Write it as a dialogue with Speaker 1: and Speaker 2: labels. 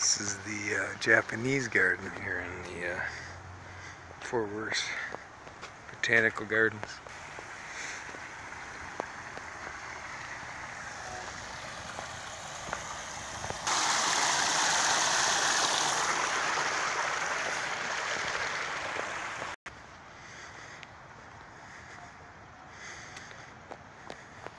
Speaker 1: This is the Japanese garden here in the Fort Worth Botanical Gardens.